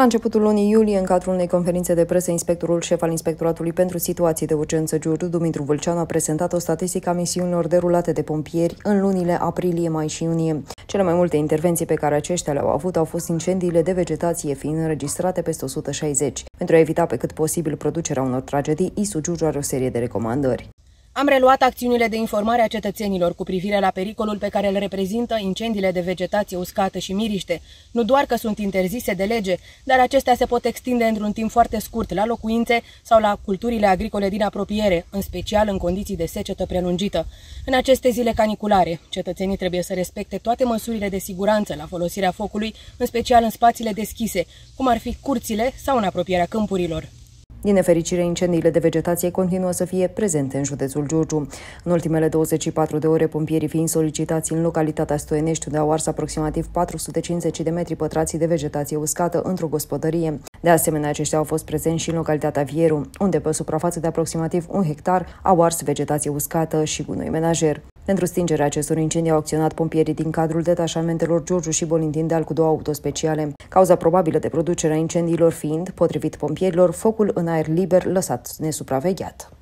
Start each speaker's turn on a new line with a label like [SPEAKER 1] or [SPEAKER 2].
[SPEAKER 1] La începutul lunii iulie, în cadrul unei conferințe de presă, inspectorul șef al Inspectoratului pentru Situații de Urgență Giurgiu, Dumitru Vâlceanu, a prezentat o statistică a misiunilor derulate de pompieri în lunile aprilie, mai și iunie. Cele mai multe intervenții pe care aceștia le-au avut au fost incendiile de vegetație, fiind înregistrate peste 160. Pentru a evita pe cât posibil producerea unor tragedii, ISU Giurgiu are o serie de recomandări.
[SPEAKER 2] Am reluat acțiunile de informare a cetățenilor cu privire la pericolul pe care îl reprezintă incendiile de vegetație uscată și miriște. Nu doar că sunt interzise de lege, dar acestea se pot extinde într-un timp foarte scurt la locuințe sau la culturile agricole din apropiere, în special în condiții de secetă prelungită. În aceste zile caniculare, cetățenii trebuie să respecte toate măsurile de siguranță la folosirea focului, în special în spațiile deschise, cum ar fi curțile sau în apropierea câmpurilor.
[SPEAKER 1] Din nefericire, incendiile de vegetație continuă să fie prezente în județul Giurgiu. În ultimele 24 de ore, pompierii fiind solicitați în localitatea Stoienești, unde au ars aproximativ 450 de metri pătrați de vegetație uscată într-o gospodărie. De asemenea, aceștia au fost prezenți și în localitatea Vieru, unde pe o suprafață de aproximativ 1 hectar au ars vegetație uscată și gunoi menajer. Pentru stingerea acestor incendii au acționat pompierii din cadrul detașamentelor Giurgiu și Bolintin Deal cu 2 autospeciale. Cauza probabilă de producerea incendiilor fiind, potrivit pompierilor, focul în aer liber lăsat nesupravegheat.